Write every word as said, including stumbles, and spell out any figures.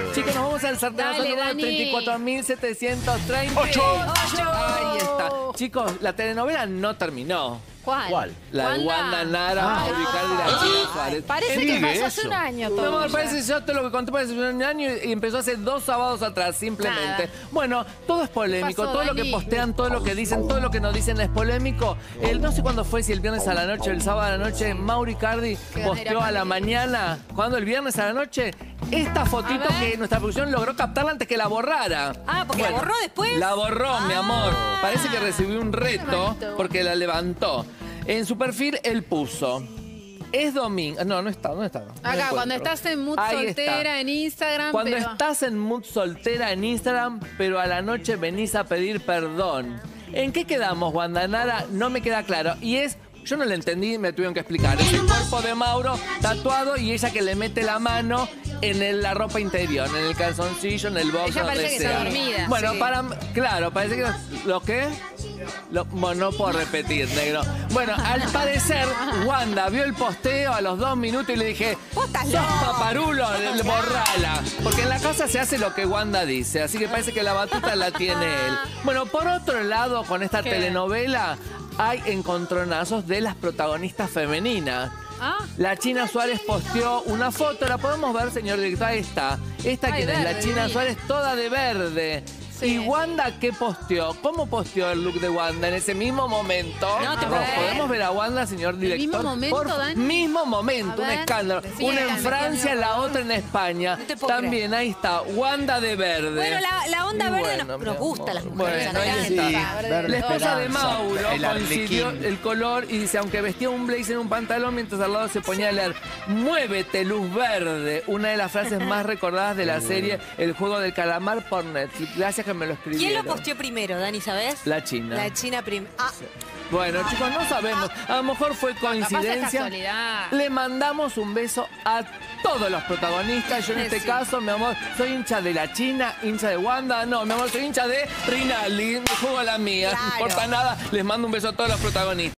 Chicos, nos vamos al sorteo Dale, número Dani. treinta y cuatro mil setecientos treinta. Ocho. Ahí está. Chicos, la telenovela no terminó. ¿Cuál? ¿Cuál? La de Wanda Nara, Mauro Icardi y la China Suárez. Parece ¿Qué que sigue pasó hace eso? un año Mi todo. amor, ya. parece yo te lo que conté parece un año y empezó hace dos sábados atrás, simplemente. Nada. Bueno, todo es polémico, pasó, todo lo que Dani? postean, todo lo que dicen, todo lo que nos dicen es polémico. El, no sé cuándo fue, si el viernes a la noche o el sábado a la noche, Mauro Icardi Qué posteó ganera a la Candela. mañana, cuando el viernes a la noche, esta fotito A ver. que nuestra producción logró captarla antes que la borrara. Ah, porque la borró después. La borró, mi amor. Parece que recibió un reto Qué bonito. porque la levantó. En su perfil él puso, es domingo. No, no está, no está. no Acá, encuentro. cuando estás en mood Ahí soltera está. en Instagram. Cuando pero... estás en mood soltera en Instagram, pero a la noche venís a pedir perdón. ¿En qué quedamos, Wanda Nara? No me queda claro. Y es, yo no lo entendí, me tuvieron que explicar. Es el cuerpo de Mauro tatuado y ella que le mete la mano en el- la ropa interior, en el calzoncillo, en el box, Ella donde parece que sea. está dormida. Bueno, Sí. para, claro, parece que lo que Lo- bueno, no puedo repetir, negro. Bueno, al parecer, Wanda vio el posteo a los dos minutos y le dije, Vos estás sos loco. paparulo, borrala. Porque en la casa se hace lo que Wanda dice, así que parece que la batuta la tiene él. Bueno, por otro lado, con esta ¿Qué? telenovela hay encontronazos de las protagonistas femeninas. Ah, La China Suárez posteó una foto, ¿la podemos ver, señor director? Ahí está. Esta Ay, quien es, la verde, China divina. Suárez, toda de verde. Sí. ¿Y Wanda qué posteó? ¿Cómo posteó el look de Wanda en ese mismo momento? No te Por puedo favor, creer. ¿podemos ver a Wanda, señor director? mismo momento, Por- Dani? Mismo momento, A un ver, escándalo. decime Una que en me Francia, quedo. la otra en España. No te puedo También, ahí está, Wanda de verde. Bueno, la, la onda Y verde bueno, nos, mi nos gusta a amor. las mujeres. Bueno, a ahí nosotras. está. verde, Ver La esposa de esperanza, Mauro el coincidió arlequín. el color y dice, aunque vestía un blazer en un pantalón, mientras al lado se ponía a leer, muévete, luz verde, una de las frases más recordadas de la serie El Juego del Calamar por Netflix. Gracias que me lo escribieron. ¿Quién lo posteó primero, Dani, sabes? La China. La China primero. Ah, Bueno, chicos, no sabemos. A lo mejor fue capaz es coincidencia. casualidad. Le mandamos un beso a todos los protagonistas. Yo en este Sí. caso, mi amor, soy hincha de la China, hincha de Wanda. No, mi amor, soy hincha de Rinaldi. Me juego a la mía. No Claro. importa nada. Les mando un beso a todos los protagonistas.